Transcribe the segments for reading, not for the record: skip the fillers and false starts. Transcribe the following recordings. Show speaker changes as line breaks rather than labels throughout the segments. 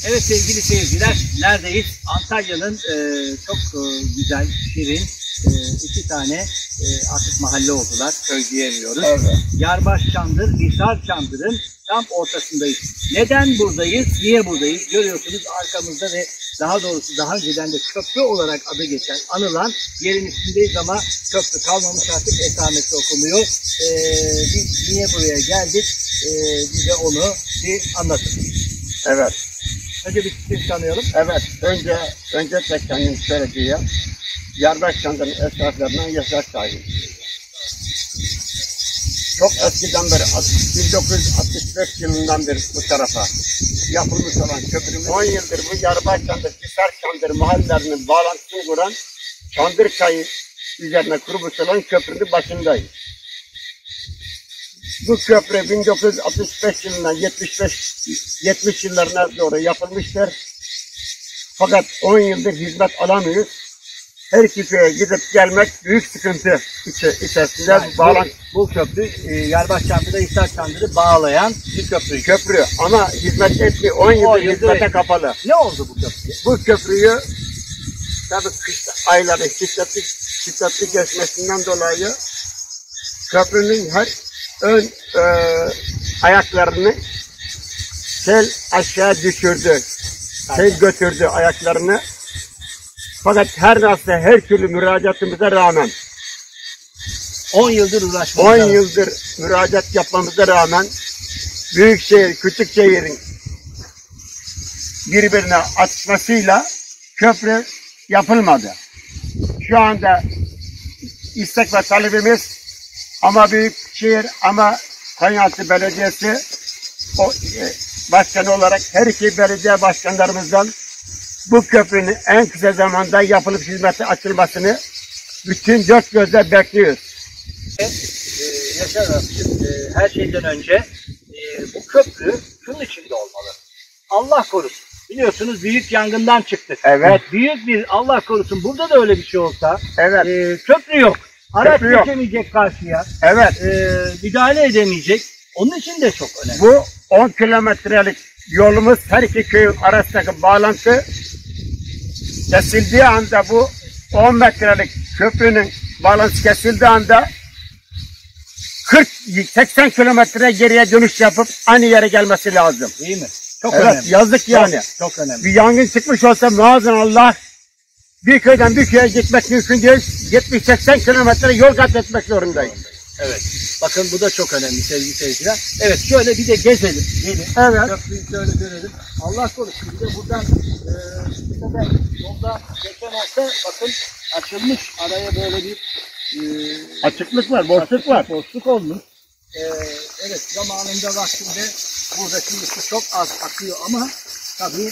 Evet sevgili seyirciler, neredeyiz? Antalya'nın çok güzel, şirin iki tane artık mahalle oldular, köy diyemiyoruz. Evet. Yarbaş Çandır, Hisar Çandır'ın tam ortasındayız. Neden buradayız, niye buradayız? Görüyorsunuz arkamızda ve daha doğrusu daha önceden de köprü olarak adı geçen, anılan yerin üstündeyiz ama köprü kalmamış artık esamesi okunuyor. Biz niye buraya geldik? Bize onu bir anlatın.
Evet.
Önce bir tanıyalım.
Evet. Önce tek kendini söylediği Yarbaş Çandır'ın esnaflarından yaşar sahibi. Çok eskiden beri 1965 yılından beri bu tarafa yapılmış olan köprümüz 10 yıldır bu Yarbaş Çandır, Hisar Çandır mahallelerinin bağlantısını kuran Çandır Çayı üzerine kurulmuş olan köprünün başındayız. Bu köprü 1965 yılından 70 yıllarına doğru yapılmıştır. Fakat 10 yıldır hizmet alamıyoruz. Her iki köye gidip gelmek büyük sıkıntı içerisinde.
Yani bu köprü Yarbaş Çandır'da Hisar Çandır'ı bağlayan bir köprü.
Köprü ama hizmet etmiyor. 10 yıldır hizmete kapalı.
Ne oldu bu köprü?
Bu köprüyü tabii kış ayları şiddetli geçmesinden dolayı köprünün her ön ayaklarını sel aşağı düşürdü. Sel götürdü ayaklarını. Fakat her nasıl her türlü müracaatımıza rağmen
10 yıldır uğraşmamız
10 yıldır müracaat yapmamıza rağmen büyükşehir, küçükşehirin birbirine atışmasıyla köprü yapılmadı. Şu anda istek ve talebimiz ama büyükşehir ama Konyaaltı Belediyesi başkanı olarak her iki belediye başkanlarımızdan bu köprünün en kısa zamanda yapılıp hizmete açılmasını bütün dört gözle bekliyoruz.
Yaşar Hanım, her şeyden önce bu köprü şunun içinde olmalı. Allah korusun. Biliyorsunuz büyük yangından çıktık.
Evet.
Büyük bir Allah korusun. Burada da öyle bir şey olsa.
Evet.
Köprü yok. Araç geçemeyecek karşıya.
Evet.
Müdahale edemeyecek. Onun için de çok önemli.
Bu 10 kilometrelik yolumuz her iki köyün arasındaki bağlantı kesildiği anda bu 10 metrelik köprünün bağlantısı kesildiği anda 40-80 kilometre geriye dönüş yapıp aynı yere gelmesi lazım.
Değil mi? Çok
evet,
önemli.
Yazık yani.
Çok önemli.
Bir yangın çıkmış olsa maazallah bir köyden bir köye gitmek mümkün değil. 70-80 kilometre yol kat etmek zorundayız.
Evet. Bakın bu da çok önemli sevgili seyirciler. Evet şöyle bir de gezelim. Gelin.
Evet.
Köprüyü şöyle görelim. Allah korusun bir de buradan yolda geçen olsa bakın açılmış. Araya böyle bir
açıklık var, boşluk var.
Boşluk olmuş. Evet zamanında vaktinde burada şimdi su çok az akıyor ama tabii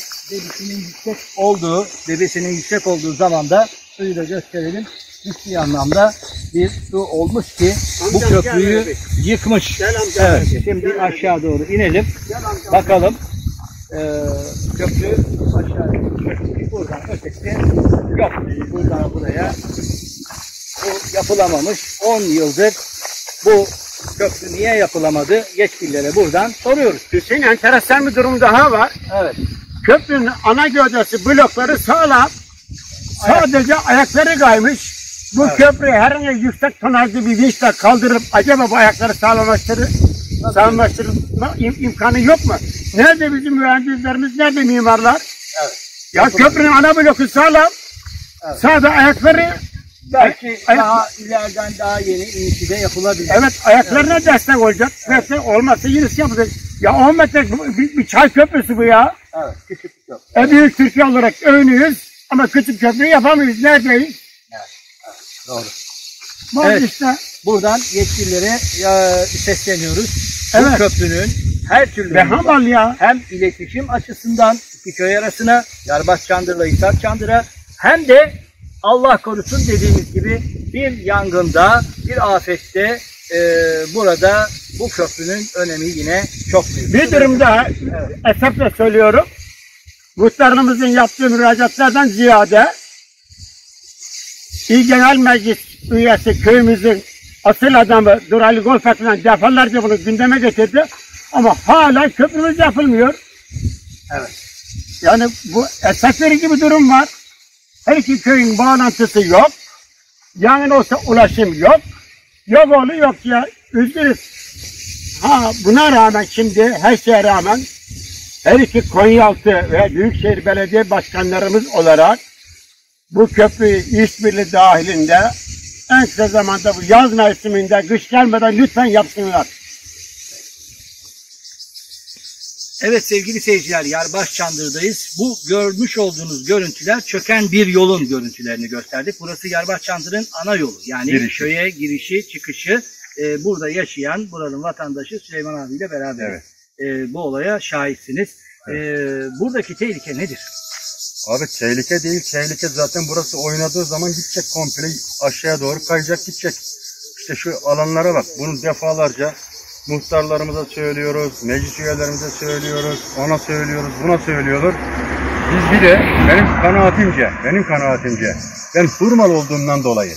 debisinin yüksek olduğu zaman da suyu da gösterelim. Ciddi anlamda bir su olmuş ki bu köprüyü yıkmış. Evet, şimdi aşağı doğru inelim. Bakalım. Köprü aşağı buradan ötesi yok. Buradan buraya bu yapılamamış. 10 yıldır bu köprü niye yapılamadı? Yetkililere buradan soruyoruz.
Hüseyin enteresan bir durum daha var.
Evet.
Köprünün ana gövdesi blokları sağlam. Sadece ayakları kaymış. Bu köprüyü herhangi yüksek tonajlı bir vinçle kaldırıp acaba bu ayakları sağlamlaştırma imkanı yok mu? Nerede bizim mühendislerimiz, nerede mimarlar?
Evet.
Ya köprünün ana bloku sağlam. Evet. Sadece ayakları
belki daha ileriden daha yeni inişi de yapılabilir.
Evet, ayaklarına destek olacak. Evet. Destek olmazsa yenisi yapacak. Ya 10 metre bir çay köprüsü bu ya.
Evet, küçük bir köprü.
Büyük Türkiye olarak övünüyoruz ama küçük köprü yapamıyoruz. Neredeyiz?
Evet, doğru.
Evet. İşte.
Buradan yetkililere sesleniyoruz.
Evet.
Bu köprünün her türlü hem iletişim açısından iki köy arasına, Yarbaş Çandır'la Hisar Çandır'a hem de Allah korusun dediğimiz gibi bir yangında, bir afette burada bu köprünün önemi yine çok büyük.
Bir durumda esefle söylüyorum. Muhtarımızın yaptığı müracaatlardan ziyade İl Genel Meclis üyesi köyümüzün asıl adamı Durali Golfak'la defalarca bunu gündeme getirdi. Ama hala köprümüz yapılmıyor.
Evet.
Yani bu esas verici bir durum var. Her iki köyün bağlantısı yok. Yangın olsa ulaşım yok. Yok oğlu yok ya. Üzgünüz. Ha buna rağmen şimdi her şeye rağmen her iki Konyaaltı ve Büyükşehir Belediye Başkanlarımız olarak bu köprüyü işbirliği dahilinde en kısa zamanda bu yaz mevsiminde kış gelmeden lütfen yapsınlar.
Evet sevgili seyirciler, Yarbaş Çandır'dayız. Bu görmüş olduğunuz görüntüler çöken bir yolun görüntülerini gösterdik. Burası Yarbaş Çandır'ın ana yolu. Yani köye girişi, çıkışı. Burada yaşayan buranın vatandaşı Süleyman abiyle beraber.
Evet.
Bu olaya şahitsiniz. Buradaki tehlike nedir?
Abi tehlike değil. Tehlike zaten burası oynadığı zaman gidecek komple aşağıya doğru kayacak gidecek. İşte şu alanlara bak. Bunu defalarca muhtarlarımıza söylüyoruz, meclis üyelerimize söylüyoruz, ona söylüyoruz, buna söylüyoruz. Biz bir de benim kanaatimce, ben Hurmal olduğumdan dolayı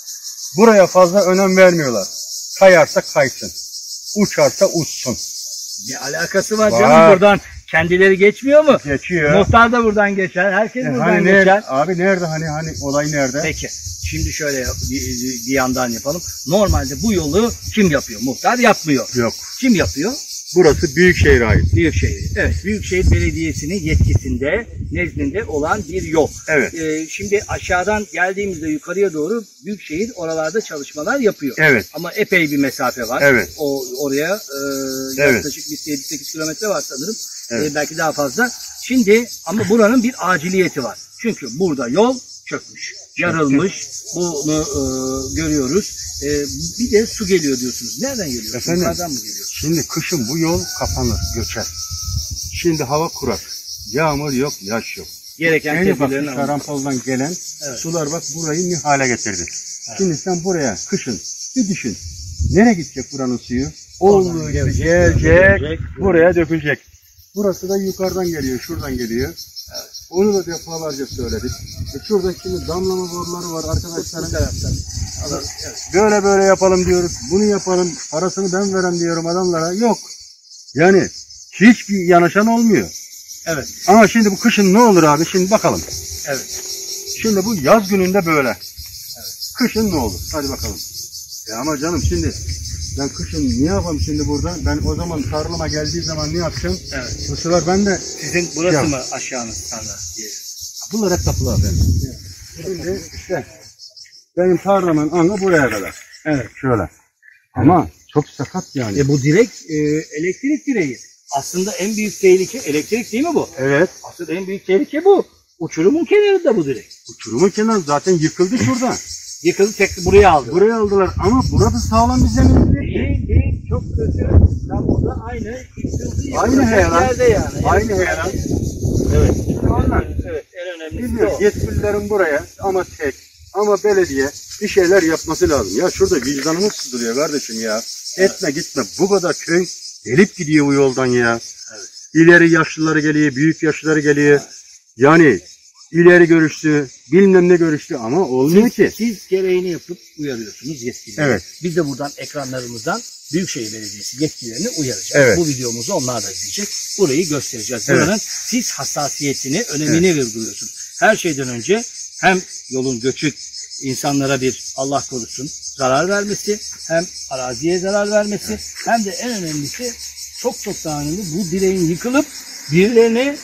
buraya fazla önem vermiyorlar. Kayarsa kaysın, uçarsa uçsun.
Bir alakası var canım buradan. Kendileri geçmiyor mu?
Geçiyor.
Muhtar da buradan geçer, herkes buradan
hani
geçer.
Abi nerede hani olay nerede?
Peki. Şimdi şöyle bir yandan yapalım. Normalde bu yolu kim yapıyor? Muhtar yapmıyor.
Yok.
Kim yapıyor?
Burası Büyükşehir'e ait.
Büyükşehir. Evet. Büyükşehir Belediyesi'nin yetkisinde, nezdinde olan bir yol.
Evet.
Şimdi aşağıdan geldiğimizde yukarıya doğru Büyükşehir oralarda çalışmalar yapıyor.
Evet.
Ama epey bir mesafe var.
Evet.
Oraya
Evet.
yaklaşık bir 7-8 kilometre var sanırım.
Evet.
Belki daha fazla. Şimdi ama buranın bir aciliyeti var. Çünkü burada yol çökmüş, yarılmış. Bunu görüyoruz. Bir de su geliyor diyorsunuz. Nereden geliyor?
Efendim,
Yukarıdan mı geliyor?
şimdi kışın bu yol kapanır, göçer. Şimdi hava kurak. Yağmur yok, yaş yok.
Gereken
En ufak
tedbirlerini alın.
şarampoldan gelen
Evet.
sular bak burayı ne hale getirdi. Evet. Şimdi sen buraya kışın bir düşün. Nereye gidecek buranın suyu? Olduğu gibi gelecek, buraya dökülecek. Burası da yukarıdan geliyor, şuradan geliyor. Evet. Onu da defalarca söyledik. Şurada şimdi damlama boruları var arkadaşlarım.
Evet.
Böyle yapalım diyoruz. Bunu yapalım. Parasını ben verem diyorum adamlara. Yok. Yani hiçbir yanaşan olmuyor.
Evet.
Ama şimdi bu kışın ne olur abi? Şimdi bakalım.
Evet.
Şimdi bu yaz gününde böyle. Evet. Kışın ne olur? Hadi bakalım. Ama canım şimdi ben kışın ne yapayım şimdi burada? Ben o zaman tarlama geldiği zaman ne yapacağım?
Evet.
Bu sefer ben de...
Sizin burası mı aşağınız tarla diye?
Bunlar hep kapılar benim. Evet. Şimdi işte benim tarlamın anı buraya kadar.
Evet.
Şöyle. Ama çok sakat yani.
Bu direk elektrik direği. Aslında en büyük tehlike elektrik değil mi bu?
Evet.
Asıl en büyük tehlike bu. Uçurumun kenarında bu direk.
Uçurumun kenarı zaten yıkıldı şurada.
Yıkıldı tek buraya aldı.
Buraya aldılar ama burada sağlam bir zemin değil.
Değil. Çok kötü. Tam burada aynı yıkıldı.
Aynı heyelan.
Yerde yani.
Aynı heyelan.
Evet.
Onlar.
Evet. En önemlisi
Bilmiyorum.
o.
Yetkililerin buraya ama tek ama belediye bir şeyler yapması lazım. Ya şurada vicdanımız sızlıyor kardeşim ya.
Evet.
Etme gitme. Bu kadar köy delip gidiyor bu yoldan ya.
Evet.
İleri yaşlıları geliyor, büyük yaşlıları geliyor. Evet. Yani ileri görüştü, bilmem ne görüştü ama olmuyor ki.
Siz gereğini yapıp uyarıyorsunuz yetkilileri.
Evet.
Biz de buradan ekranlarımızdan Büyükşehir Belediyesi yetkililerini uyaracağız.
Evet.
Bu videomuzu onlar da izleyecek. Burayı göstereceğiz.
Evet.
Buranın siz hassasiyetini, önemini vurguluyorsunuz. Her şeyden önce hem yolun göçük insanlara bir Allah korusun zarar vermesi, hem araziye zarar vermesi, hem de en önemlisi çok daha önemli bu direğin yıkılıp birilerini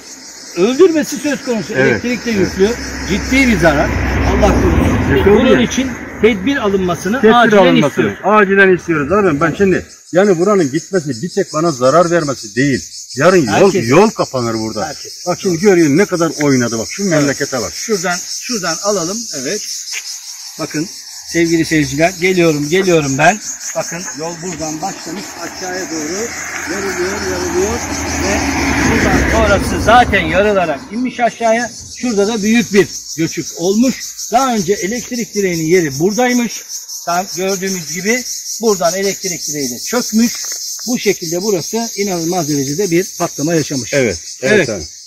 öldürmesi söz konusu.
Evet.
Elektrik de yüklü. Ciddi bir zarar. Allah korusun. Bunun için tedbir alınmasını acilen istiyoruz.
Acilen istiyoruz abi. Ben şimdi yani buranın gitmesi bir tek bana zarar vermesi değil. Yarın yol kapanır burada.
Herkes.
Bak şimdi görüyorsun ne kadar oynadı bak. Şu memlekete bak.
Şuradan alalım. Evet. Bakın sevgili seyirciler geliyorum ben. Bakın yol buradan başlamış aşağıya doğru yarılıyor ve buradan sonrası zaten yarılarak inmiş aşağıya. Şurada da büyük bir göçük olmuş. Daha önce elektrik direğinin yeri buradaymış. Tam gördüğümüz gibi buradan elektrik direği de çökmüş. Bu şekilde burası inanılmaz derecede bir patlama yaşamış.
Evet.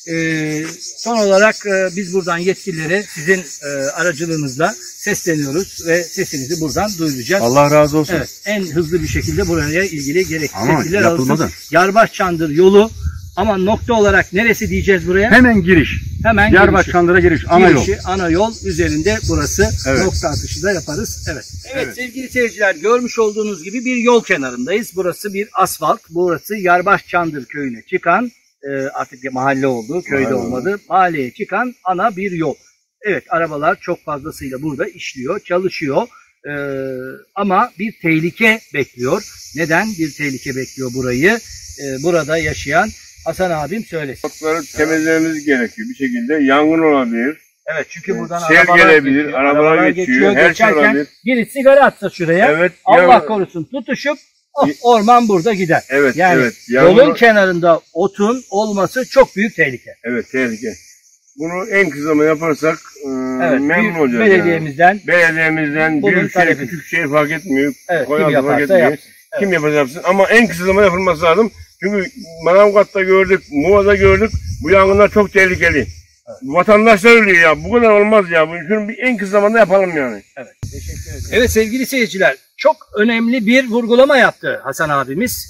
Son olarak biz buradan yetkililere sizin aracılığınızla sesleniyoruz ve sesinizi buradan duyuracağız.
Allah razı olsun.
Evet, en hızlı bir şekilde buraya ilgili gerekli
ama
tedbirler
yapılmadı.
alınsın. Yarbaş Çandır yolu Ama nokta olarak neresi diyeceğiz buraya?
Hemen giriş.
Hemen
Diyarbakır Çandır'a giriş. Ana yol.
Ana yol üzerinde burası.
Evet.
Nokta atışı da yaparız. Evet sevgili seyirciler, görmüş olduğunuz gibi bir yol kenarındayız. Burası bir asfalt. Burası Yarbaş Çandır köyüne çıkan, artık mahalle oldu, köyde olmadı. Mahalleye çıkan ana bir yol. Evet, arabalar çok fazlasıyla burada işliyor, çalışıyor. Ama bir tehlike bekliyor. Neden bir tehlike bekliyor burayı? Burada yaşayan Hasan abim söylesin.
Sokakları temizlememiz gerekiyor bir şekilde. Yangın olabilir.
Evet, çünkü buradan
Sel
arabalar
gelebilir,
geçiyor,
arabalar geçiyor, her şey
geçerken
olabilir.
biri sigara atsa şuraya,
Evet,
Allah korusun tutuşup orman burada gider.
Evet,
yani
evet.
yolun kenarında otun olması çok büyük tehlike.
Evet, tehlike. Bunu en kısa zamanda yaparsak
Evet,
memnun olacağız.
belediyemizden
Belediyemizden
bunun
büyük şey,
talebi.
küçük şey fark etmiyor.
Evet,
Koy
kim
altı fark
yaparsa
etmiyor.
yapsın. Evet.
Kim yaparsa yapsın. Ama en kısa zamanda yapılması lazım. Çünkü Manavgat'ta gördük, Muğla'da gördük. Bu yangınlar çok tehlikeli. Evet. Vatandaşlar ölüyor ya. Bu kadar olmaz ya. Şunu en kısa zamanda yapalım yani.
Evet, teşekkür ederim. Evet sevgili seyirciler, çok önemli bir vurgulama yaptı Hasan abimiz.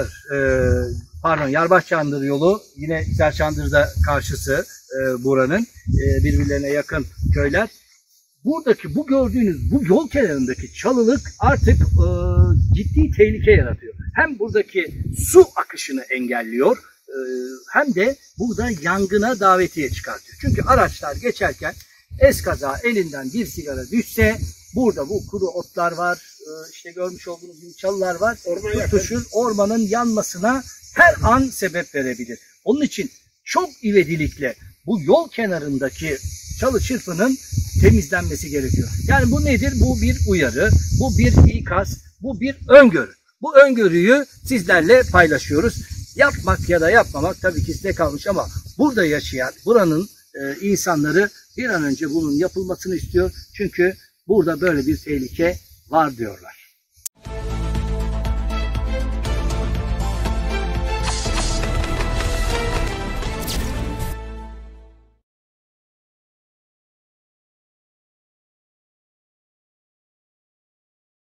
Yarbaş Çandır yolu, yine Hisar Çandır'da karşısı buranın, birbirlerine yakın köyler. Buradaki bu gördüğünüz bu yol kenarındaki çalılık artık ciddi tehlike yaratıyor. Hem buradaki su akışını engelliyor, hem de burada yangına davetiye çıkartıyor. Çünkü araçlar geçerken eskaza elinden bir sigara düşse, burada bu kuru otlar var, işte görmüş olduğunuz gibi çalılar var, tutuşur, ormanın yanmasına her an sebep verebilir. Onun için çok ivedilikle bu yol kenarındaki çalı çırpının temizlenmesi gerekiyor. Yani bu nedir? Bu bir uyarı, bu bir ikaz, bu bir öngörü. Bu öngörüyü sizlerle paylaşıyoruz. Yapmak ya da yapmamak tabii ki size kalmış ama burada yaşayan, buranın insanları bir an önce bunun yapılmasını istiyor. Çünkü burada böyle bir tehlike var diyorlar.